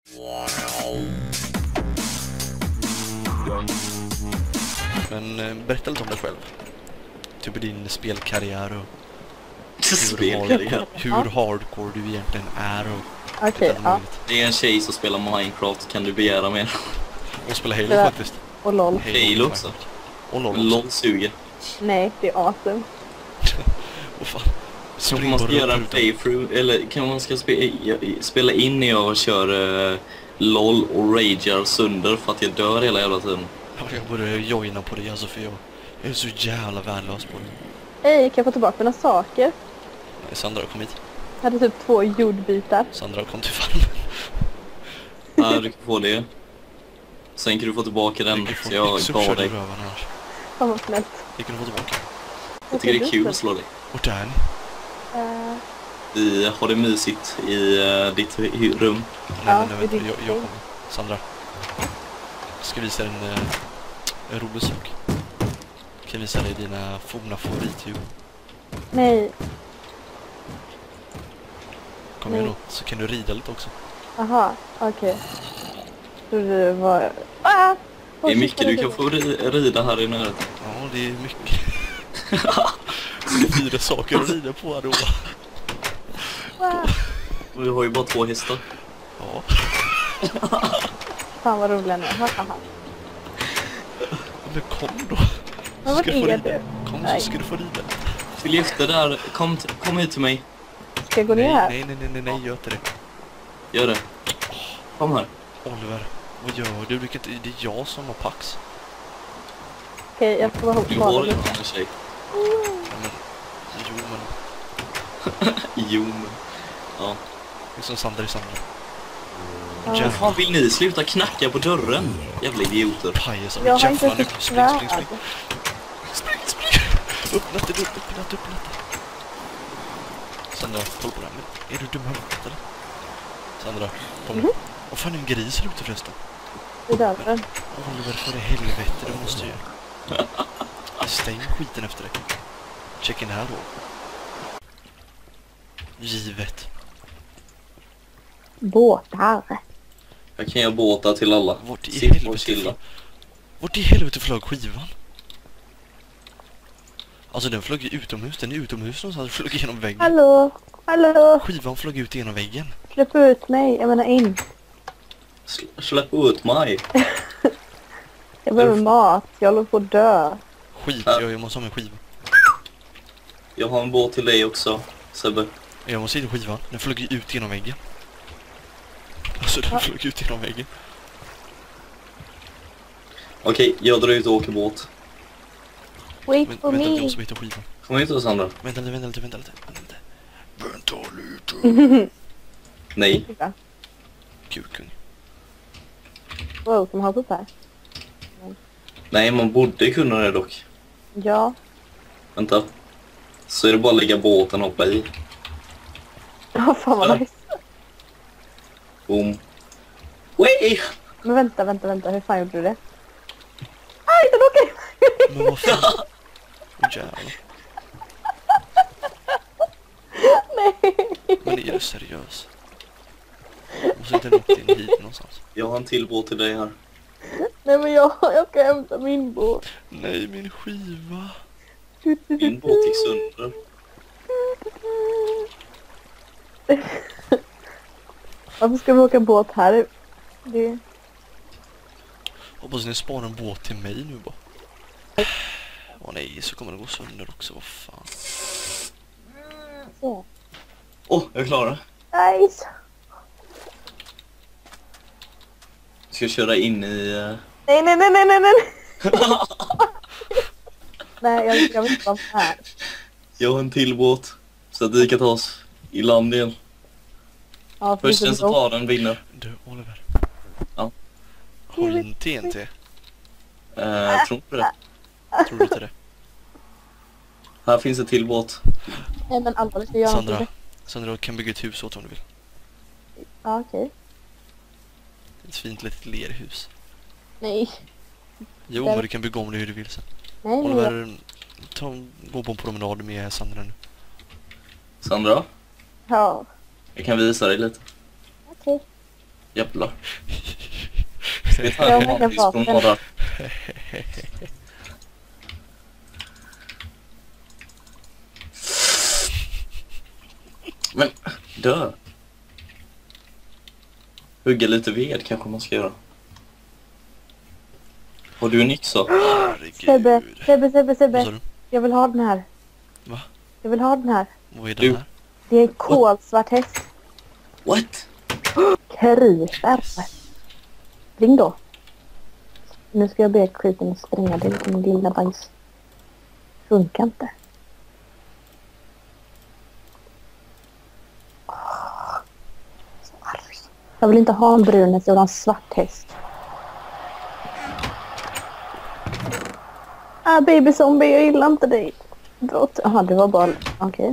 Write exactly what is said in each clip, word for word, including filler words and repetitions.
Men eh, berätta lite om dig själv. Typ din spelkarriär och hur, Spelkarriär. hard, hur hardcore du egentligen är och Okej, okay, ja. Det är en tjej som spelar Minecraft, kan du begära mer? Och spela Halo Ja. faktiskt. Och LOL. Halo också. Och LOL också. LOL suger. Nej, det är awesome. Åh fan. Så man ska göra en playthrough, eller kan man ska spe, spela in när jag kör uh, LOL och ragear sönder för att jag dör hela jävla tiden. Ja, jag borde joina på det alltså, för jag, jag är så jävla värdelös på det. Hej, kan jag få tillbaka mina saker? Nej, Sandra kom hit. Jag hade typ två jordbitar. Sandra kom till farmen. Ja, du kan få det. Sen kan du få tillbaka den, Du kan få så jag gav dig. Fan vad snällt. Det kan du få tillbaka. Jag tycker det är kul att slå dig. Och där är ni. Uh, Vi har det mysigt i uh, ditt rum. Nej, Ja, men, nej, det är vänta, jag, jag ditt kommer. Sandra. Jag ska visa en, uh, en rolig sak. Jag kan visa dig dina forna favoritdjur. nej. Kom igen Nej. då, så kan du rida lite också. Aha, okej. Okay. Det var... Ah! Det är mycket du kan få ri- rida här i närheten. Ja, det är mycket. Det är fyra saker att rida på här då. Ah! Vi har ju bara två hästar. Ja. Fan vad roliga ni är. Hahaha. Men kom då. Men vart Ska du få är rida? du? Kom Nej. så ska du få rida. Följ efter där, kom, t- kom hit till mig. Ska jag gå ner Nej, här? nej, nej, nej, nej, nej, gör inte det. Gör det. Kom här. Oliver, vad gör du? Du kan inte, det är jag som har pax. Okej, okay, jag får vara Du bara har lite. en annan tjej. Ja, men, jo, men Jo, men... Ja. det är som Sandra i Sandra. Ja. Vad fan vill ni sluta knacka på dörren? Jävla idioter. Pajas, Jag har inte jävlar nu. fått Spring, spring, svärd. spring. Spring, spring. Öppna inte, öppna inte, öppna inte. Sandra, håll på det här. Men är du dum här eller? Sandra, kom. Mhm. Vad fan är en gris ute förresten? I dörren. Oliver, för i helvete, du måste ju. Stäng skiten efter dig. Check in här då. Givet. Båtar. Jag kan göra båtar till alla. Vart i Sitt och helvete chilla. flög... Vart i helvete flög skivan? Alltså den flög ju utomhus, den är utomhus någonstans, den flög genom väggen. Hallå? Hallå? Skivan flög ut genom väggen. Släpp ut mig. Jag menar in. Sl- Släpp ut mig. Jag behöver mat. Jag håller på att dö. Skit, Ja. jag, jag måste ha min skiva. Jag har en båt till dig också, Sebbe. Jag måste hitta skivan, den flög ju ut genom väggen. Alltså den Ja. flög ut genom väggen. Okej, jag drar ut och åker båt. Wait Men, for vänta lite, jag me. måste hitta skivan. Kom hit då, Sandra. Vänta lite, vänta lite, vänta lite. Vänta lite. Vänta lite. Nej. Kukung. Wow, som har upp här. Nej, man borde kunna det dock. Ja. Vänta. Så är det bara att lägga båten och hoppa i. Ja, fan vad Ja. nice. Boom. Wee! Men vänta, vänta, vänta. Hur fan gjorde du det? Aj, den åker! Men vad fan? Åh jävlar. Nej. Men är du seriös? Måste inte nått in hit någonstans? Jag har en till båt till dig här. Nej, men jag, jag ska hämta min båt. Nej, min skiva. Min båt gick sönder. Varför ska vi åka båt här? Det... Hoppas ni sparar en båt till mig nu bara. Åh nej, så kommer det gå sönder också, vad fan. Så. Åh, oh, jag klarar det. Nice. Jag ska köra in i... Uh... Nej, nej, nej, nej, nej, nej. Nej, jag, jag vill inte vara här. Jag har en till båt. Så att vi kan ta oss i land igen. Ja, för Först det är den så som bra. tar den vinner. Du, Oliver. Ja. Har du en T N T? Uh, jag tror inte det. Tror du inte det? Här finns en till båt. Nej, men allvarligt, jag gör inte Sandra, det. Sandra kan bygga ett hus åt om du vill. Ja, okej. Ett fint litet lerhus. Nej. Jo, Där- men du kan bygga om det hur du vill sen. Nej, men jag... Oliver, ta, gå på en promenad med Sandra nu. Sandra, Ja, jag kan visa dig lite. okej. Jävlar. Ska vi ta Jag en har vanlig vapen. från norra? Men, dö. Hugga lite ved kanske man ska göra. Har du en yxa? Sebbe, Herregud. Sebbe, Sebbe, Vad sa Sebbe. du? Jag vill ha den här. Va? Jag vill ha den här. Vad är Du- den här? Det är en kolsvart häst. What? Kryper. Ring då. Nu ska jag be skiten spränga dig till min lilla bajs. Funkar inte. Åh, så arg. Jag vill inte ha en brun häst, jag vill ha en svart häst. Ah, baby zombie, jag gillar inte dig. Jaha, det var bara... Okej.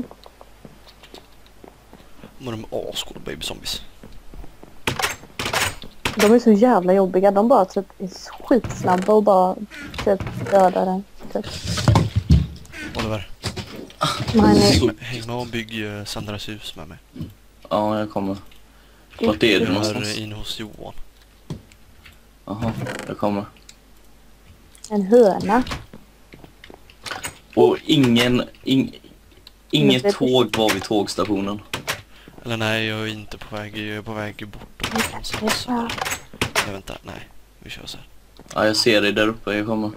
Var de ascoola baby zombies? De är så jävla jobbiga. De bara typ är skitsnabba och bara typ dödar den. Typ. Oliver, Men, Så- häng med och bygg uh, Sandras hus med mig. Ja, jag kommer. Vart är Jag du är någonstans? inne hos Johan. Jaha, jag kommer. en höna. Och ingen... ing- inget Men det- tåg var vid tågstationen. Eller nej, jag är inte på väg. Jag är på väg bort någonstans. Så- Nej, vänta. Nej, vi kör så här. Ja, jag ser dig där uppe, jag kommer.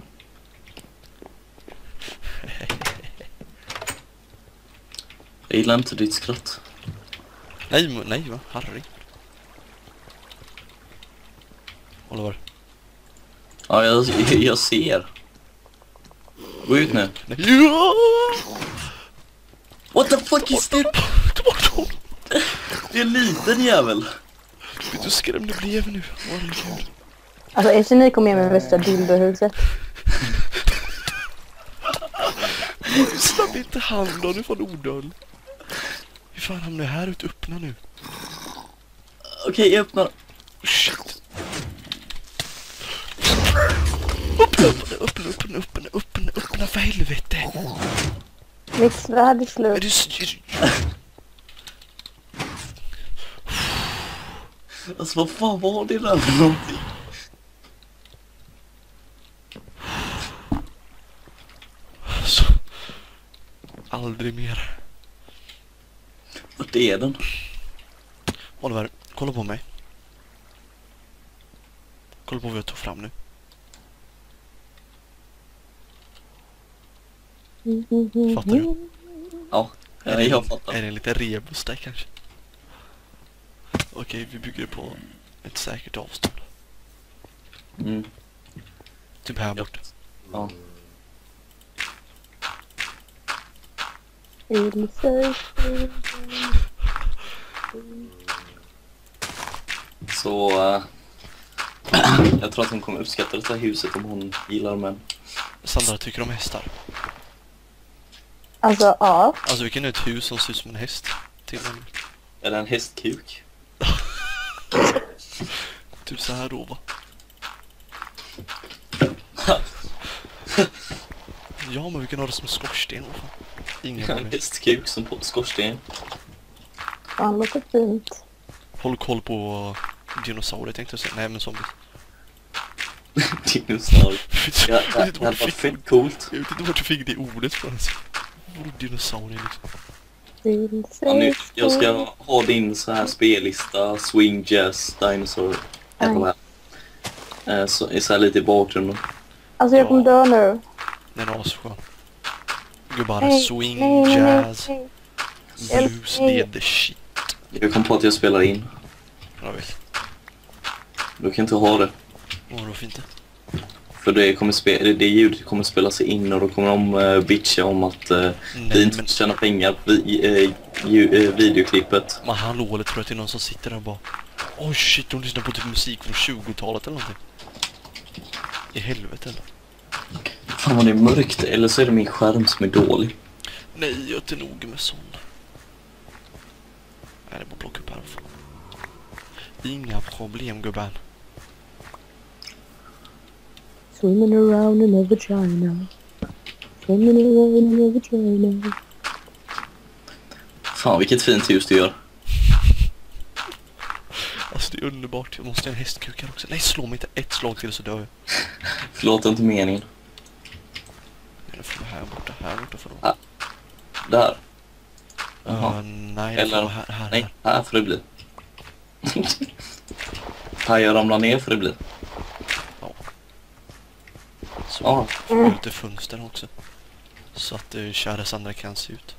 Jag gillar inte ditt skratt. Nej, men- nej va? Harry. Oliver. Ja, jag, jag ser. Gå ut nu. Nej. Ja! What the fuck is det? Ta bort honom! Det är en liten jävel. Vet du hur skrämd du blev nu? Herregud. Alltså, är ni kom med med värsta dildohuset? Snabb inte hand om du får en odöd. Hur fan hamnar jag här ute? Öppna nu. Okej, jag öppnar. Oh, shit. Öppna, öppna, öppna, öppna, öppna, öppna, öppna för helvete. Mitt svärd är Är slut. du... s- Alltså, vad fan var det där för någonting? Alltså. Aldrig mer. Vart är den? Oliver, kolla på mig. Kolla på vad jag tog fram nu. Fattar du? Ja, Är ja det, jag fattar. är det en liten rebus där kanske? Okej, vi bygger på ett säkert avstånd. Mm. Typ här borta. Ja. Så... äh, jag tror att hon kommer uppskatta det här huset om hon gillar män. Sandra tycker om hästar. Alltså, ja. Alltså vi kan ha ett hus som ser ut som en häst. Till en, Är det en hästkuk? typ så här då va? Ja, men vi kan ha det som skorsten. Vad fan. Ingen En aning. hästkuk som på skorsten. Fan, låter fint. Håll koll på dinosaurier tänkte jag säga. Nej, men zombies. Dinosaur. Ja, Jag det vet hade inte vart varit du fick, fett coolt. jag vet inte vart du fick det ordet från. Alltså. Vadå dinosaurier liksom? Ja, nu, jag ska ha din så här spellista, swing, jazz, dinosaur, eller eh, så är så här lite i bakgrunden. Alltså, jag kommer dö nu. Den är asskön. Gubbar, Nej, swing, nej, nej, nej, jazz, nej. blues, det är the shit. Jag kom på att jag spelar in. Jag vet. Du kan inte ha det. Vadå fint det? För det, kommer spe det, det ljudet kommer spela sig in och då kommer de uh, bitcha om att uh, vi Nej, inte men, tjänar pengar på uh, uh, videoklippet. men hallå, eller tror jag att det är någon som sitter där och bara oj shit, de lyssnar på typ musik från tjugotalet eller någonting. I helvete eller? Fan vad det är mörkt, eller så är det min skärm som är dålig. Nej, jag är inte nog med sån. Nej, det är bara plocka upp här. Inga problem, gubben. Swimming around in a vagina. Swimming around in a vagina. Fan vilket fint hus du gör. Alltså det är underbart. Jag måste ha en hästkuk här också. Nej, slå mig inte ett slag till så dör jag. Förlåt, inte meningen. Eller får här borta, här borta för då. Ah. Där. Uh, nej, det Eller, får här, här, nej, här. här får det bli. Här jag ramlar ner får det bli. Så Ja. får jag lite fönster också. Så att uh, kära Sandra kan se ut.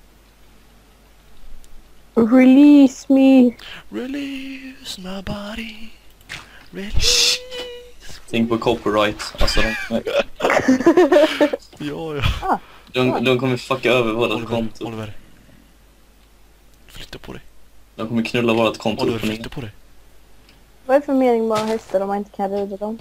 Release me. Release my body. Release. Tänk på copyright. Alltså de, Ja, ja. de, de kommer fucka över vårat Oliver, konto. Oliver. Flytta på dig. De kommer knulla vårat konto Oliver, upp och ner. flytta på dig. Vad är det för mening med att ha hästar om man inte kan rida dem?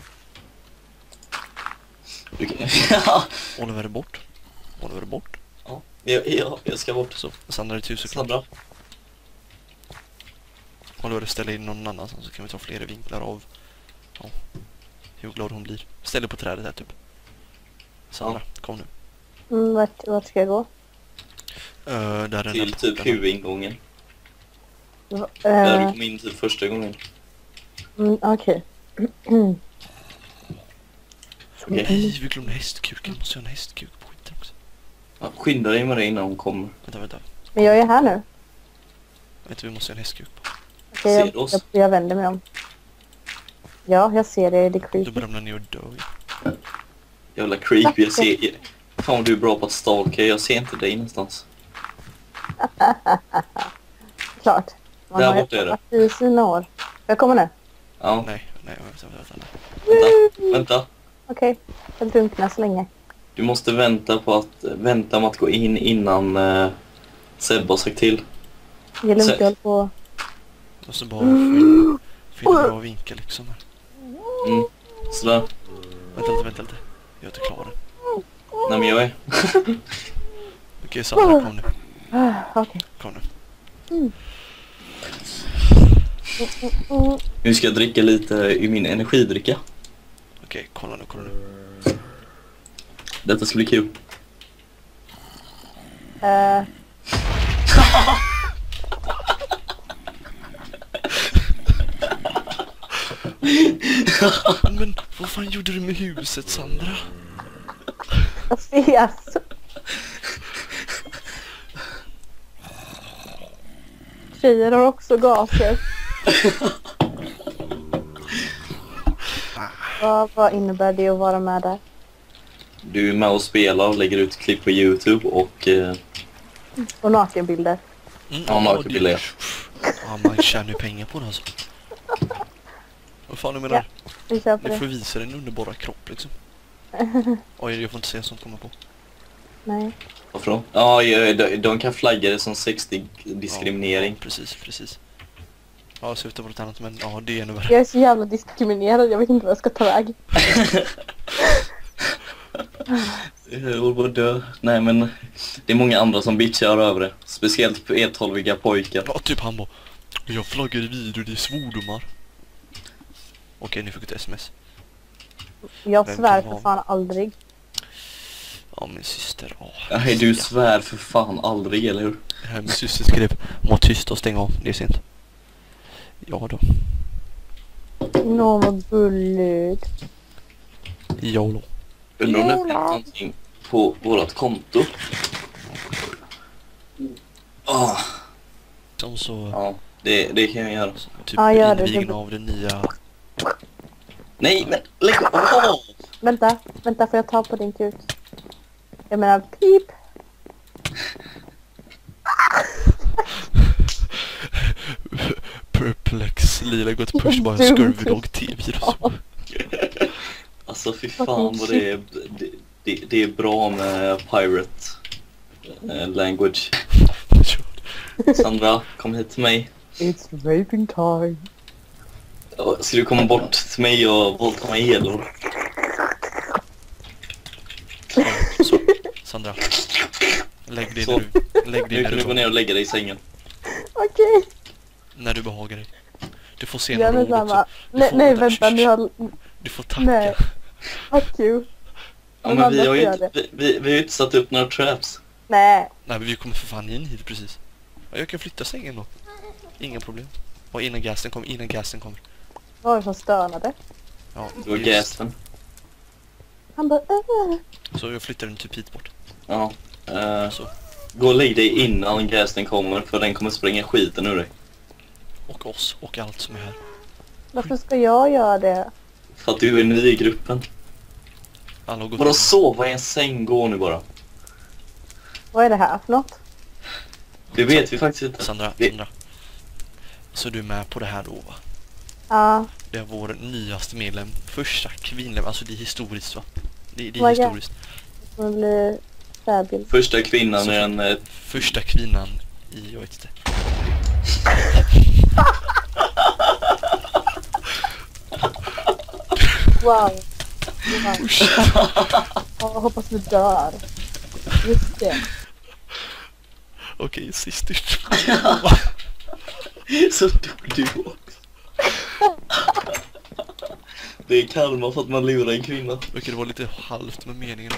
Du kan- Ja, Oliver är bort. Oliver är bort. ja, jag, jag, jag ska bort. Så, Sandra är tusen klart. Sandra. Oliver ställer in någon annan så kan vi ta flera vinklar av ja, hur glad hon blir. Ställ dig på trädet här typ. Sandra, kom nu. Mm, vart, vart ska jag gå? Uh, där är den Till där typ porten. huvudingången. Uh, Där du kom in typ första gången. mm, Okej. Okej. Nej, vi glömde hästkuken. Måste jag ha en hästkuk på skiten också. Ja, skynda dig med det innan hon kommer. Vänta, vänta. Men jag är här nu. Vänta, vi måste ha en hästkuk på. Okej, Ser jag, du oss? jag, jag vänder mig om. Ja, jag ser det. Det är Du creepy. börjar ramla ner och dö. Jävla creepy. Jag ser... Fan vad du är bra på att stalka. Jag ser inte dig någonstans. Klart. Man Där har ju borta är det. varit i sina år. Jag kommer nu. Ja, Nej, nej, vänta, vänta, vänta. vänta. Vänta. Okej. Jag drunknar så länge. Du måste vänta på att... Vänta med att gå in innan uh, Seb har sagt till. Jag är lugnt, Så- jag håller på. Jag måste bara finna, finna bra vinkel liksom här. Mm. Sådär. Vänta lite, vänta lite. Jag är inte klar än. Nej men jag är... Okej, Sandra, kom nu. Ah, Okej. Kom nu. Mm, mm. Nu ska jag dricka lite i min energidricka. Okej, kolla nu, kolla nu. Detta ska bli kul. Eh, Men vad fan gjorde du med huset, Sandra? jag ses. Tjejer har också gaser. vad, vad innebär det att vara med där? Du är med och spelar och lägger ut klipp på YouTube och... Eh, Och nakenbilder. Mm, Ja, nakenbilder. det- Ja, man tjänar ju pengar på det alltså. Vad fan du menar? Ja. Vi kör på Du får det. visa din underbara kropp liksom. Oj, jag får inte se sånt komma på. Nej. varför då? Ja, ja, de, de kan flagga det som sexdig diskriminering. Ja, precis, precis. Ja, sluta på något annat, men ja, det är ännu värre. Jag är så jävla diskriminerad. Jag vet inte vad jag ska ta väg. Jag håller på att dö. Nej men, det är många andra som bitchar över det. Speciellt på E tolv-iga pojkar. Ja, typ han bara. Jag flaggar i video, det är svordomar. Okej, nu fick jag ett sms. Jag Vem svär kan för vara- fan aldrig. Ja, min syster. Åh, Nej, du svär för fan aldrig, eller hur? Det här min syster skrev. Var tyst och stäng av, det är sent. Ja då. Nå, vad gulligt. YOLO. Undrar om det har hänt någonting på vårat konto. Ah, Som så, ja, det, det kan jag göra. typ Ja, gör det. invigning Det- av det nya. Nej, men lägg av! Vänta, vänta, får jag ta på din kuk? Jag menar, pip. Perplex. Lila gått push bara Dumt. skurvdog T-virus. Alltså fy fan vad det är, det, det, det är bra med pirate eh, language. Sandra, kom hit till mig. It's raping time. Ja, ska du komma bort till mig och våldta mig eller? Ja, så. Sandra. Lägg dig Så. när du, lägg dig Nu när kan du gå du, ner och lägga dig i sängen. Okej. när du behagar dig. Du får se Gör några ord detsamma. också. Du Nej, får- nej, vänta, vänta, shh, ni har... Du får tacka. Nej. Fuck you. Ja, De men vi andra har ju får inte, göra vi, vi, vi har ju inte satt upp några traps. Nej. Nej, men vi kommer för fan in hit precis. Ja, jag kan flytta sängen då. Inga problem. Och innan gasen kommer, innan gasen kommer. Vad var det som stönade? Ja, Det var just. gasen. Han bara äh. Så jag flyttar den typ hit bort. Ja. Uh, Så. gå och lägg dig innan gasen kommer, för den kommer spränga skiten ur dig. Och oss och allt som är här. Varför ska jag göra det? För att du är ny i gruppen. Alla har gått Bara in. sova i en säng, gå nu bara. Vad är det här för något? Det vet vi faktiskt inte. Sandra, Det- Sandra. Så du är med på det här då, va? Ja, Det är vår nyaste medlem. Första kvinnliga, alltså det är historiskt, va? Det, det är Oh my God. historiskt. det kommer bli fabulous. Första kvinnan Så- är en... eh, Första kvinnan i, jag vet inte. Wow. wow. Jag hoppas du dör. Just det. Okej, sist ut. Så dog du också. Det är karma för att man lurar en kvinna. Okej, det var lite halvt med meningen.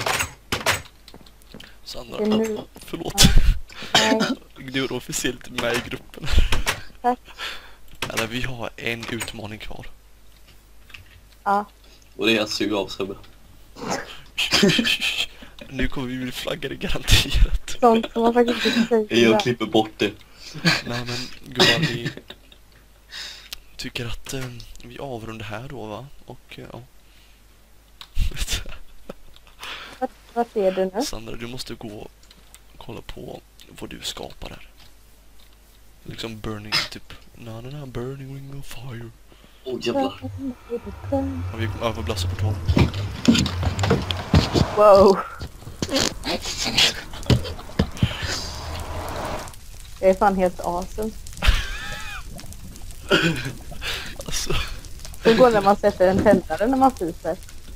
Sandra, Det är nu. förlåt. Nej, Du är officiellt med i gruppen. tack. Eller vi har en utmaning kvar. Ja. Och det är att suga av Sebbe. Nu kommer vi bli flaggade garanterat. Sånt som man faktiskt inte säger. Jag klipper bort det. Nej men gubbar, vi tycker att eh, vi avrundar här då, va? Och eh, ja. Vart, vart är du nu? Sandra, du måste gå och kolla på vad du skapar här. Liksom burning, typ na na na burning ring of fire. Åh oh, jävlar. Och vi kommer överblassa portal. Wow. Jag är fan helt awesome. Alltså, Så går när man sätter en tändare när man fiser.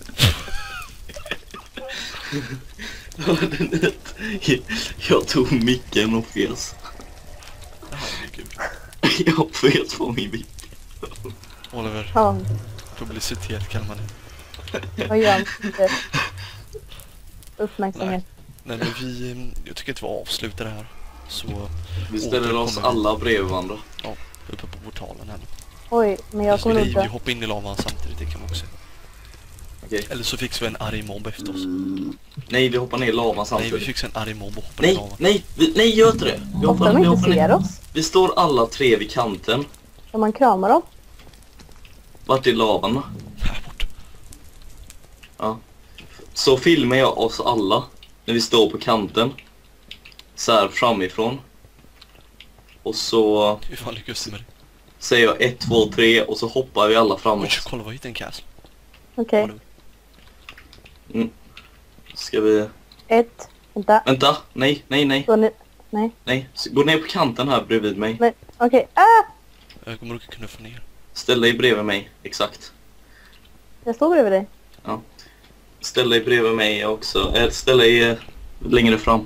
Jag tog micken och fes. herregud. Jag fes på min mick. Oliver, Ja, publicitet kallar man det. vad gör man inte? Uppmärksamhet. Nej men vi, eh, jag tycker att vi avslutar det här. Så Vi ställer oss återkommer vi. alla bredvid varandra. Ja, uppe på portalen här nu. Oj, men jag kommer vi, nog vi dö. hoppar in i lavan samtidigt, det kan man också. Okej. Eller så fixar vi en arg mobb efter oss. Nej, vi hoppar ner i lavan Nej, vi samtidigt. fixar en arg mobb och hoppar i Nej, lavan. nej, vi, nej, gör inte det. Vi Hoppas hoppar, de vi inte hoppar ner. ser oss. Vi står alla tre vid kanten. Kan man krama dem? Vart är lavan då? Här bort. Ja. Så filmar jag oss alla när vi står på kanten. Så här framifrån. Och så Hur fan lyckas du med det? säger jag ett, två, tre och så hoppar vi alla Oj, framåt. kolla vad hittade en castle. Okej. Oliver. Ska vi... Ett. Vänta. Vänta, nej, nej, nej, Går ni... Nej. nej. Så gå ner på kanten här bredvid mig. Men okej. Ah! Jag kommer att kunna få ner. Ställ dig bredvid mig, exakt. Jag står bredvid dig. Ställ dig bredvid mig också. Äh, ställ dig eh, längre fram.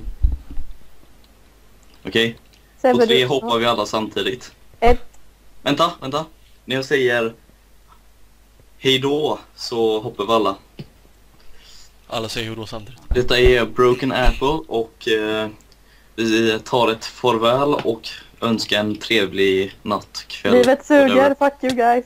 Okej? På Sebbe, tre du- hoppar vi alla samtidigt. Ett. Vänta, vänta. När jag säger hej då så hoppar vi alla. Alla säger ju då samtidigt. Detta är Broken Apple och eh, vi tar ett farväl och önskar en trevlig natt, kväll. Livet suger. whatever. Fuck you guys.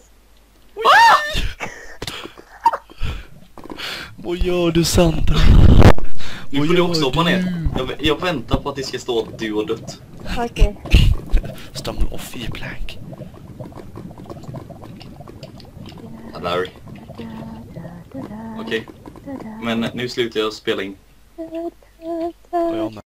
Vad gör du, Sandra? Nu Vad får du gör också hoppa du? ner. Jag, jag väntar på att det ska stå att du har dött. Okej. Stumble off i plank. Larry. Okej. Men nu slutar jag spela in. Och jag med.